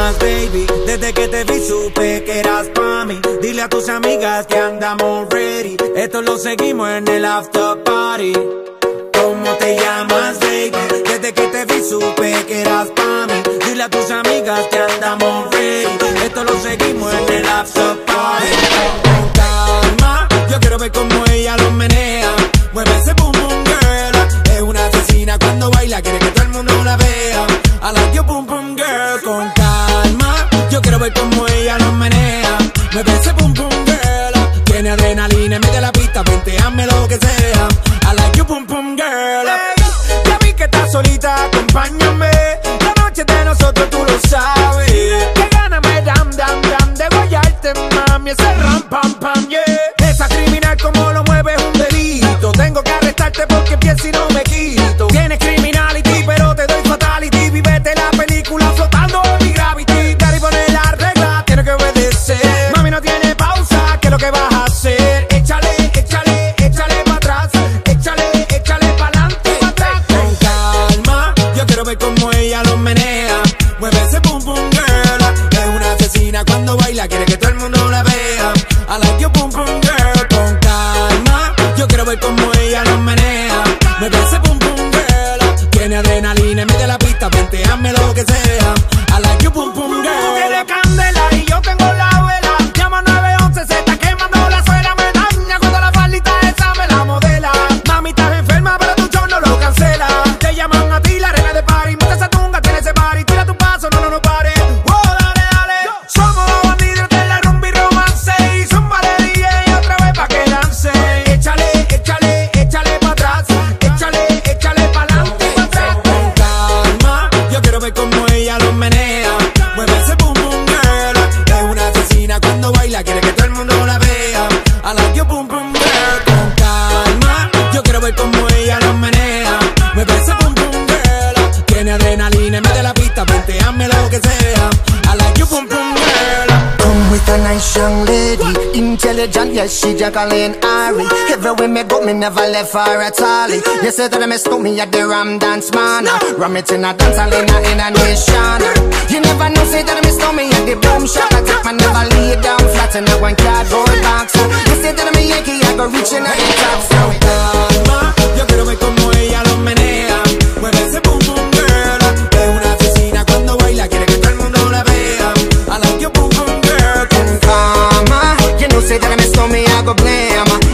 llamas, baby? Desde que te vi supe que eras pa' mí. Dile a tus amigas que andamos ready. Esto lo seguimos en el after party. ¿Cómo te llamas, baby? Desde que te vi supe que eras pa' mí. Dile a tus amigas que andamos ready. Esto lo seguimos en el after party. Con calma, yo quiero ver cómo ella lo menea. Mueve ese boom boom girl. Es una asesina cuando baila, quiere que todo el mundo la vea. I like your boom boom girl. Con calma, yo quiero ver cómo ella lo menea. Mueve ese boom boom girl. Tiene adrenalina, mete la pista, vente, hazme lo que sea. I like your boom boom girl. Hey, ya vi que estás solita, acompáñame. La noche de nosotros tú lo sabes. Que gana me dam dam dam de guayarte, mami. Ese ram pam pam, yeah. Esa criminal como lo mueve es un delito. Tengo que arrestarte porque pienso y no me quito. Tienes criminality, pero te doy fatality. Vivete la película flotando en mi gravity. Daddy pone la regla, tiene que obedecer. Mami no tiene pausa, ¿qué es lo que vas a hacer? Échale, échale, échale pa' atrás. Échale, échale pa'lante, pa' atrás. Con calma, yo quiero ver cómo ella lo menea. Mueve ese boom boom girl. Es una asesina cuando baila, quiere que todo el mundo la vea. I like your boom boom girl. Con calma, yo quiero ver cómo ella lo menea. Mueve ese boom boom girl. Tiene adrenalina, mete la pista, vente, hazme lo que sea. I like your boom boom girl. Tú tienes candela y yo tengo la vela. Llama 911, se está quemando la suela. Me daña cuando la faldita esa me la modela. Mami, estás enferma, pero tu show no lo cancela. Te llaman a ti la reina de party. Monta esa tunga, tiene ese party. Tira tu paso, no pare. Oh, dale, dale. Somos los bandidos de la rumba y romance. Y zumba de DJ otra vez pa' que lance. Échale, échale, échale pa' atrás. Échale, échale pa'lante, pa' atrás. Con calma, yo quiero ver cómo ella lo menea. Mueve ese boom boom girl. Es una asesina cuando baila, quiere que todo el mundo la vea. I like your boom boom girl. Con calma, yo quiero ver cómo ella lo menea. Mueve ese boom boom girl. Tiene adrenalina, mete la pista, vente, hazme lo que sea. I like your boom boom girl. Come with a nice young lady, intelligent, yes, she Jacqueline Ari. Everywhere me go, me never left her at all. You say that I miss me at the Ram Dance Man. Ram it in a dance hall in a nation. You never know, say that I miss me at the boom shop. I take my never lay down flat in a one cardboard box. You say that I'm a Yankee, I go reaching at the top. So calma, yo quiero ver cómo ella lo menea. Mueve ese boom boom girl. Es una asesina cuando baila, quiere que todo el mundo la vea. I like your boom boom girl. calma, you know, say that I miss me, I go blame.